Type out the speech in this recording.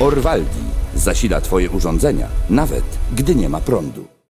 Orvaldi zasila Twoje urządzenia, nawet gdy nie ma prądu.